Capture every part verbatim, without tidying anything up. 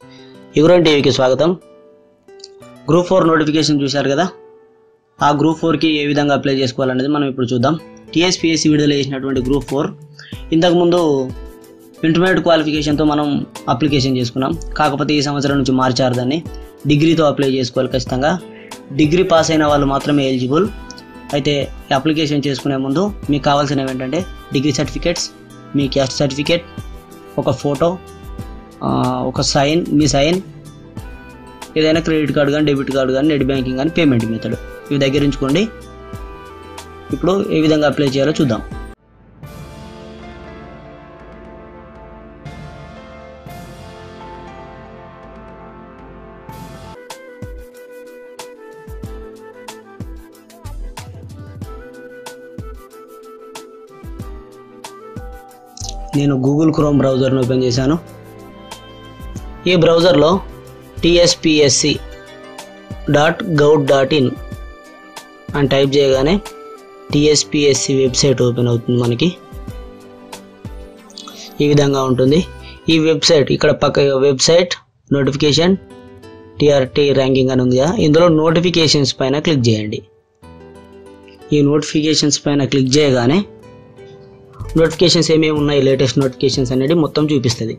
యుగరం టీవీకి స్వాగతం. Group four notification చూశారు కదా, ఆ గ్రూప్ ఫోర్కి ఏ విధంగా అప్లై చేసుకోవాలనేది మనం ఇప్పుడు చూద్దాం. టీఎస్పీఎస్సీ విడుదల చేసినటువంటి గ్రూప్ ఫోర్ ఇంతకుముందు ఇంటర్మీడియట్ క్వాలిఫికేషన్తో మనం అప్లికేషన్ చేసుకున్నాం. కాకపోతే ఈ సంవత్సరం నుంచి మార్చారు దాన్ని. డిగ్రీతో అప్లై చేసుకోవాలి ఖచ్చితంగా. డిగ్రీ పాస్ అయిన వాళ్ళు మాత్రమే ఎలిజిబుల్. అయితే అప్లికేషన్ చేసుకునే ముందు మీకు కావాల్సినవి ఏంటంటే డిగ్రీ సర్టిఫికేట్స్, మీ క్యాస్ట్ సర్టిఫికేట్, ఒక ఫోటో, ఒక సైన్, మీ సైన్, ఏదైనా క్రెడిట్ కార్డు కానీ, డెబిట్ కార్డు కానీ, నెట్ బ్యాంకింగ్ కానీ, పేమెంట్ మెథడ్ ఇవి దగ్గర ఉంచుకోండి. ఇప్పుడు ఏ విధంగా అప్లై చేయాలో చూద్దాం. నేను గూగుల్ క్రోమ్ బ్రౌజర్ను ఓపెన్ చేశాను. ఈ బ్రౌజర్లో TSPSC dot gov dot in అని టైప్ చేయగానే టీఎస్పీఎస్సీ వెబ్సైట్ ఓపెన్ అవుతుంది. మనకి ఈ విధంగా ఉంటుంది. ఈ వెబ్సైట్ ఇక్కడ పక్క వెబ్సైట్ నోటిఫికేషన్ టీఆర్టీ ర్యాంకింగ్ అని ఉంది కదా, ఇందులో నోటిఫికేషన్స్ పైన క్లిక్ చేయండి. ఈ నోటిఫికేషన్స్ పైన క్లిక్ చేయగానే నోటిఫికేషన్స్ ఏమేమి ఉన్నాయి, లేటెస్ట్ నోటిఫికేషన్స్ అనేది మొత్తం చూపిస్తుంది.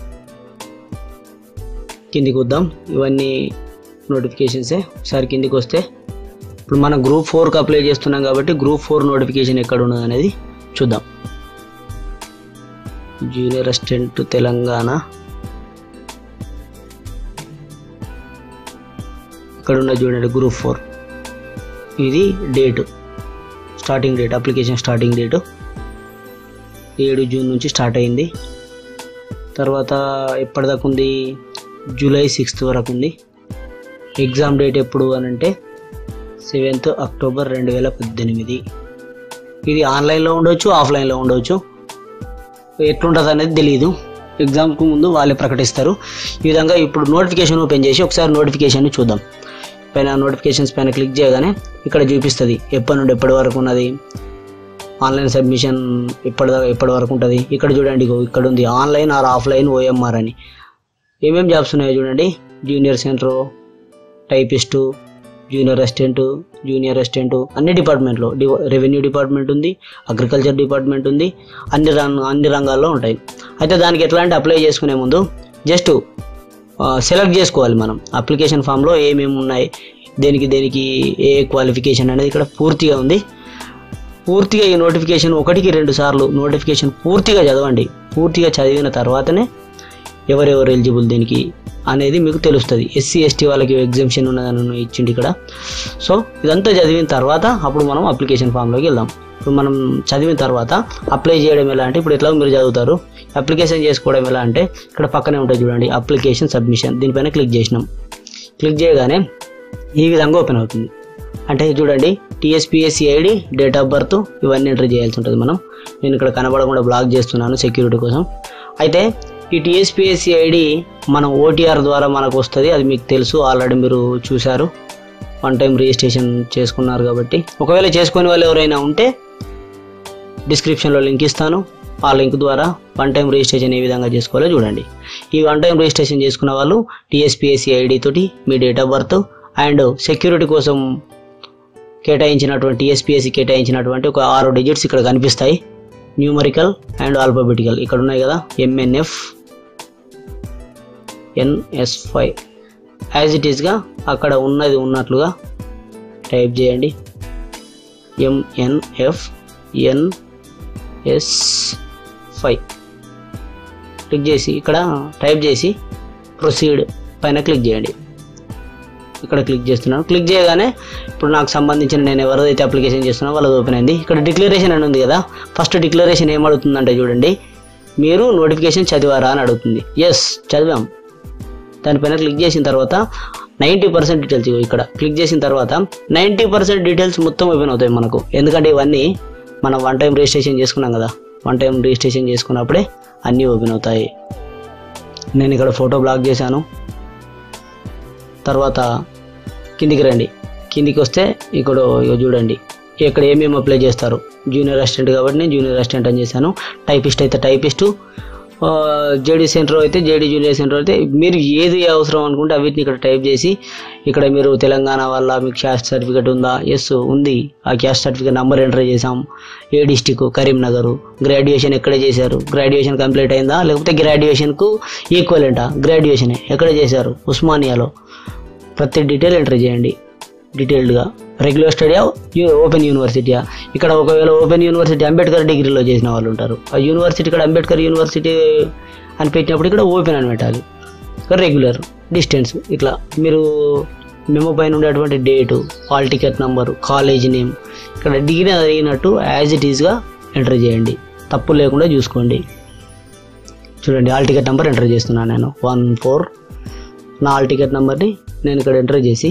కిందికి వద్దాం. ఇవన్నీ నోటిఫికేషన్సే. ఒకసారి కిందికి వస్తే ఇప్పుడు మనం గ్రూప్ ఫోర్కి అప్లై చేస్తున్నాం కాబట్టి గ్రూప్ ఫోర్ నోటిఫికేషన్ ఎక్కడ ఉన్నది అనేది చూద్దాం. జూనియర్ అసిస్టెంట్ తెలంగాణ, ఇక్కడ ఉన్న చూడండి గ్రూప్ ఫోర్. ఇది date, starting date, application starting date ఏడు జూన్ నుంచి స్టార్ట్ అయింది. తర్వాత ఎప్పటిదాకా ఉంది, జూలై సిక్స్త్ వరకు ఉంది. ఎగ్జామ్ డేట్ ఎప్పుడు అని అంటే సెవెంత్ అక్టోబర్ రెండు వేల పద్దెనిమిది. ఇది ఆన్లైన్లో ఉండవచ్చు, ఆఫ్లైన్లో ఉండవచ్చు. ఎట్లుంటుంది అనేది తెలియదు. ఎగ్జామ్కు ముందు వాళ్ళే ప్రకటిస్తారు. ఈ విధంగా ఇప్పుడు నోటిఫికేషన్ ఓపెన్ చేసి ఒకసారి నోటిఫికేషన్ చూద్దాం. పైన నోటిఫికేషన్స్ పైన క్లిక్ చేయగానే ఇక్కడ చూపిస్తుంది ఎప్పటి నుండి ఎప్పటి వరకు ఉన్నది, ఆన్లైన్ సబ్మిషన్ ఎప్పటిదాకా ఎప్పటి వరకు ఉంటుంది. ఇక్కడ చూడండి, ఇక్కడ ఉంది ఆన్లైన్ ఆర్ ఆఫ్లైన్ ఓఎంఆర్ అని. ఏమేమి జాబ్స్ ఉన్నాయో చూడండి. Junior centre, typist, junior assistant, junior assistant, అన్ని డిపార్ట్మెంట్లో, రెవెన్యూ డిపార్ట్మెంట్ ఉంది, అగ్రికల్చర్ డిపార్ట్మెంట్ ఉంది, అన్ని రంగ అన్ని రంగాల్లో ఉంటాయి. అయితే దానికి ఎట్లా అంటే అప్లై చేసుకునే ముందు జస్ట్ సెలెక్ట్ చేసుకోవాలి మనం. అప్లికేషన్ ఫామ్లో ఏమేమి ఉన్నాయి, దేనికి దేనికి ఏ క్వాలిఫికేషన్ అనేది ఇక్కడ పూర్తిగా ఉంది. పూర్తిగా ఈ నోటిఫికేషన్ ఒకటికి రెండు సార్లు నోటిఫికేషన్ పూర్తిగా చదవండి. పూర్తిగా చదివిన తర్వాతనే ఎవరెవరు ఎలిజిబుల్ దీనికి అనేది మీకు తెలుస్తుంది. ఎస్సీ ఎస్టీ వాళ్ళకి ఎగ్జామ్షన్ ఉన్నదని ఇచ్చింది ఇక్కడ. సో ఇదంతా చదివిన తర్వాత అప్పుడు మనం అప్లికేషన్ ఫామ్లోకి వెళ్దాం. ఇప్పుడు మనం చదివిన తర్వాత అప్లై చేయడం ఎలా అంటే, ఇప్పుడు ఎట్లా మీరు చదువుతారు, అప్లికేషన్ చేసుకోవడం ఎలా అంటే ఇక్కడ పక్కనే ఉంటుంది చూడండి, అప్లికేషన్ సబ్మిషన్. దీనిపైన క్లిక్ చేసినాం. క్లిక్ చేయగానే ఈ విధంగా ఓపెన్ అవుతుంది. అంటే చూడండి, TSPSC ID, date of birth ఇవన్నీ ఎంటర్ చేయాల్సి ఉంటుంది మనం. నేను ఇక్కడ కనబడకుండా బ్లాక్ చేస్తున్నాను సెక్యూరిటీ కోసం. అయితే ఈ టీఎస్పీఎస్సీ ఐడి మనం ఓటీఆర్ ద్వారా మనకు వస్తుంది. అది మీకు తెలుసు, ఆల్రెడీ మీరు చూశారు. వన్ టైం రిజిస్ట్రేషన్ చేసుకున్నారు కాబట్టి. ఒకవేళ చేసుకునే వాళ్ళు ఎవరైనా ఉంటే డిస్క్రిప్షన్లో లింక్ ఇస్తాను. ఆ లింక్ ద్వారా వన్ టైం రిజిస్ట్రేషన్ ఏ విధంగా చేసుకోవాలో చూడండి. ఈ వన్ టైం రిజిస్ట్రేషన్ చేసుకున్న వాళ్ళు టీఎస్పీఎస్సీ ఐడి తోటి మీ date of birth and security కోసం కేటాయించినటువంటి టీఎస్పీఎస్సీ కేటాయించినటువంటి ఒక ఆరు డిజిట్స్ ఇక్కడ కనిపిస్తాయి. న్యూమరికల్ అండ్ ఆల్ఫాబెటికల్ ఇక్కడ ఉన్నాయి కదా, MNF NS five as it ఈస్గా అక్కడ ఉన్నది ఉన్నట్లుగా టైప్ చేయండి. ఎంఎన్ఎఫ్ ఎన్ఎస్ ఫైవ్ క్లిక్ చేసి ఇక్కడ టైప్ చేసి ప్రొసీడ్ పైన క్లిక్ చేయండి. ఇక్కడ క్లిక్ చేస్తున్నాను. క్లిక్ చేయగానే ఇప్పుడు నాకు సంబంధించిన నేను ఎవరైతే అప్లికేషన్ చేస్తున్నానో వాళ్ళది ఓపెన్ అయింది. ఇక్కడ డిక్లరేషన్ అని ఉంది కదా, ఫస్ట్ డిక్లరేషన్ ఏమడుగుతుందంటే చూడండి, మీరు నోటిఫికేషన్ చదివారా అని అడుగుతుంది. ఎస్ చదివాం. దానిపైన క్లిక్ చేసిన తర్వాత నైంటీ పర్సెంట్ డీటెయిల్స్ ఇక్కడ క్లిక్ చేసిన తర్వాత నైంటీ పర్సెంట్ డీటెయిల్స్ మొత్తం ఓపెన్ అవుతాయి మనకు. ఎందుకంటే ఇవన్నీ మనం వన్ టైం రిజిస్ట్రేషన్ చేసుకున్నాం కదా, వన్ టైం రిజిస్ట్రేషన్ చేసుకున్నప్పుడే అన్నీ ఓపెన్ అవుతాయి. నేను ఇక్కడ ఫోటో బ్లాక్ చేశాను. తర్వాత కిందికి రండి. కిందికి వస్తే ఇక్కడ చూడండి ఇక్కడ ఏమేమి అప్లై చేస్తారు. జూనియర్ అసిస్టెంట్ కాబట్టి నేను జూనియర్ అసిస్టెంట్ అని చేశాను. టైపిస్ట్ అయితే టైపిస్టు, జేడీ సెంటర్ అయితే జేడీ జూనియర్ సెంటర్ అయితే మీరు ఏది అవసరం అనుకుంటే అవిటిని ఇక్కడ టైప్ చేసి ఇక్కడ మీరు తెలంగాణ వల్ల మీకు క్యాస్ట్ సర్టిఫికేట్ ఉందా, ఎస్ ఉంది, ఆ క్యాస్ట్ సర్టిఫికేట్ నెంబర్ ఎంటర్ చేసాం, ఏ డిస్టిక్ కరీంనగర్, గ్రాడ్యుయేషన్ ఎక్కడ చేశారు, గ్రాడ్యుయేషన్ కంప్లీట్ అయిందా లేకపోతే గ్రాడ్యుయేషన్కు ఈక్వలెంటా, గ్రాడ్యుయేషన్ ఎక్కడ చేశారు, ఉస్మానియాలో, ప్రతి డీటెయిల్ ఎంటర్ చేయండి డీటెయిల్డ్గా. రెగ్యులర్ స్టడీయా ఓపెన్ యూనివర్సిటీయా, ఇక్కడ ఒకవేళ ఓపెన్ యూనివర్సిటీ అంబేద్కర్ డిగ్రీలో చేసిన వాళ్ళు ఉంటారు, ఆ యూనివర్సిటీ ఇక్కడ అంబేద్కర్ యూనివర్సిటీ అని పెట్టినప్పుడు ఇక్కడ ఓపెన్ అని పెట్టాలి. ఇక్కడ రెగ్యులర్, డిస్టెన్స్, ఇట్లా మీరు మెమో పైన ఉండేటువంటి date, hall ticket number, college name, ఇక్కడ డిగ్రీ అడిగినట్టు యాజ్ ఇట్ ఈస్గా ఎంటర్ చేయండి, తప్పు లేకుండా చూసుకోండి. చూడండి హాల్ టికెట్ నెంబర్ ఎంటర్ చేస్తున్నాను నేను వన్ ఫోర్ నా హాల్ టికెట్ నెంబర్ని నేను ఇక్కడ ఎంటర్ చేసి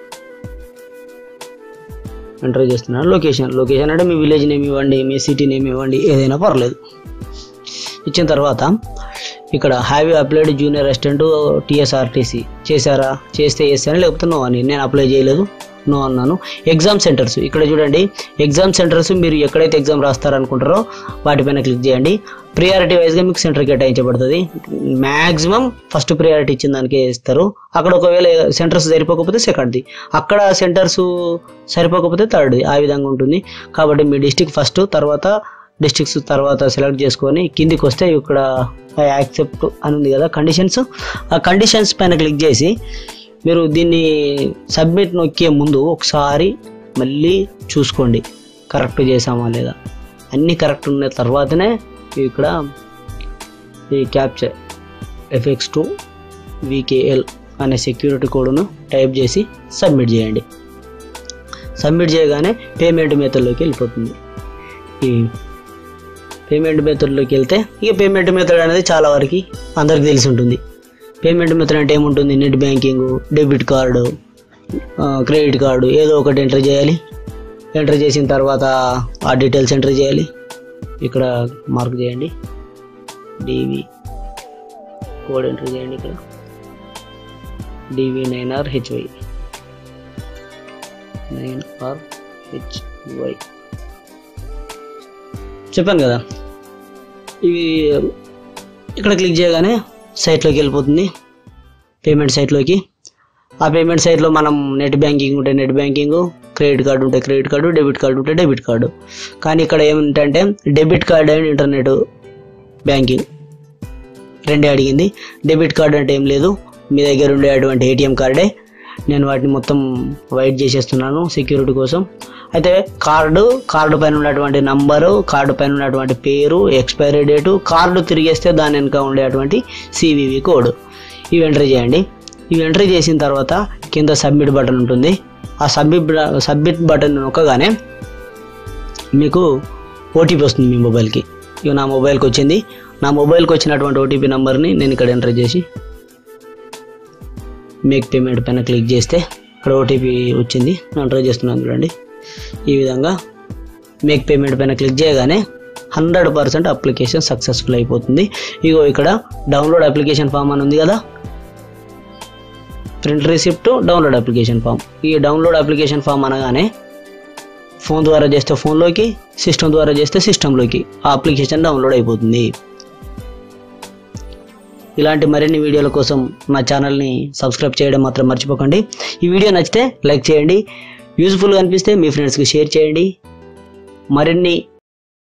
ఎంటర్ చేస్తున్నాను. లొకేషన్ లొకేషన్ అంటే మీ విలేజ్ నేమ్ ఇవ్వండి, మీ సిటీ నేమ్ ఇవ్వండి, ఏదైనా పర్లేదు. ఇచ్చిన తర్వాత ఇక్కడ have you applied junior assistant TSRTC చేశారా, చేస్తే ఎస్ అని లేకపోతే నో అని. నేను అప్లై చేయలేదు, నో అన్నాను. ఎగ్జామ్ సెంటర్స్ ఇక్కడ చూడండి, ఎగ్జామ్ సెంటర్స్ మీరు ఎక్కడైతే ఎగ్జామ్ రాస్తారనుకుంటారో వాటిపైన క్లిక్ చేయండి. ప్రియారిటీ వైజ్గా మీకు సెంటర్ కేటాయించబడుతుంది. మ్యాక్సిమం ఫస్ట్ ప్రియారిటీ ఇచ్చిన దానికే ఇస్తారు. అక్కడ ఒకవేళ సెంటర్స్ సరిపోకపోతే సెకండ్ది, అక్కడ సెంటర్స్ సరిపోకపోతే థర్డ్ది, ఆ విధంగా ఉంటుంది. కాబట్టి మీ డిస్టిక్ ఫస్ట్, తర్వాత డిస్ట్రిక్ట్స్ తర్వాత సెలెక్ట్ చేసుకొని కిందికి వస్తే ఇక్కడ యాక్సెప్ట్ అని ఉంది కదా కండిషన్స్, ఆ కండిషన్స్ పైన క్లిక్ చేసి మీరు దీన్ని సబ్మిట్ నొక్కే ముందు ఒకసారి మళ్ళీ చూసుకోండి కరెక్ట్ చేసామా లేదా. అన్నీ కరెక్ట్ ఉన్న తర్వాతనే ఇక్కడ ఈ క్యాప్చర్ ఎఫ్ఎక్స్ టూ వికేఎల్ అనే సెక్యూరిటీ కోడ్ను టైప్ చేసి సబ్మిట్ చేయండి. సబ్మిట్ చేయగానే పేమెంట్ మెథడ్లోకి వెళ్ళిపోతుంది. ఈ పేమెంట్ మెథడ్లోకి వెళ్తే ఇక పేమెంట్ మెథడ్ అనేది చాలా వరకు అందరికి తెలిసి ఉంటుంది. పేమెంట్ మెథడ్ అంటే ఏముంటుంది, net banking, debit card, credit card ఏదో ఒకటి ఎంటర్ చేయాలి. ఎంటర్ చేసిన తర్వాత ఆ డీటెయిల్స్ ఎంటర్ చేయాలి. ఇక్కడ మార్క్ చేయండి, డివి కోడ్ ఎంటర్ చేయండి. ఇక్కడ DV nine R HY nine R HY చెప్పాను కదా. ఇవి ఇక్కడ క్లిక్ చేయగానే సైట్లోకి వెళ్ళిపోతుంది, పేమెంట్ సైట్లోకి. ఆ పేమెంట్ సైట్లో మనం నెట్ బ్యాంకింగ్ ఉంటే నెట్ బ్యాంకింగ్, క్రెడిట్ కార్డు ఉంటే క్రెడిట్ కార్డు, డెబిట్ కార్డు ఉంటే డెబిట్ కార్డు. కానీ ఇక్కడ ఏమిటంటే debit card and internet banking రెండే అడిగింది. డెబిట్ కార్డు అంటే ఏం లేదు, మీ దగ్గర ఉండేటువంటి ఏటీఎం కార్డే. నేను వాటిని మొత్తం వైట్ చేసేస్తున్నాను సెక్యూరిటీ కోసం. అయితే కార్డు, కార్డు పైన ఉన్నటువంటి నంబరు, కార్డు పైన ఉన్నటువంటి పేరు, ఎక్స్పైరీ డేటు, కార్డు తిరిగేస్తే దాని వెనుక ఉండేటువంటి సివివి కోడ్ ఇవి ఎంటర్ చేయండి. ఇవి ఎంటర్ చేసిన తర్వాత కింద సబ్మిట్ బటన్ ఉంటుంది. ఆ సబ్మిట్ సబ్మిట్ బటన్ నొక్కగానే మీకు ఓటీపీ వస్తుంది మీ మొబైల్కి. ఇక నా మొబైల్కి వచ్చింది. నా మొబైల్కి వచ్చినటువంటి ఓటీపీ నెంబర్ని నేను ఇక్కడ ఎంటర్ చేసి మేక్ పేమెంట్ పైన క్లిక్ చేస్తే ఇక్కడ ఓటీపీ వచ్చింది, ఎంటర్ చేస్తున్నాను చూడండి. ఈ విధంగా మేక్ పేమెంట్ పైన క్లిక్ చేయగానే హండ్రెడ్ పర్సెంట్ అప్లికేషన్ సక్సెస్ఫుల్ అయిపోతుంది. ఇగో ఇక్కడ డౌన్లోడ్ అప్లికేషన్ ఫామ్ అని ఉంది కదా, print receipt, download application form. ఈ డౌన్లోడ్ అప్లికేషన్ ఫామ్ అనగానే ఫోన్ ద్వారా చేస్తే ఫోన్లోకి, సిస్టమ్ ద్వారా చేస్తే సిస్టంలోకి ఆ అప్లికేషన్ డౌన్లోడ్ అయిపోతుంది. ఇలాంటి మరిన్ని వీడియోల కోసం నా ఛానల్ని సబ్స్క్రైబ్ చేయడం మాత్రం మర్చిపోకండి. ఈ వీడియో నచ్చితే లైక్ చేయండి, యూజ్ఫుల్గా అనిపిస్తే మీ ఫ్రెండ్స్కి షేర్ చేయండి. మరిన్ని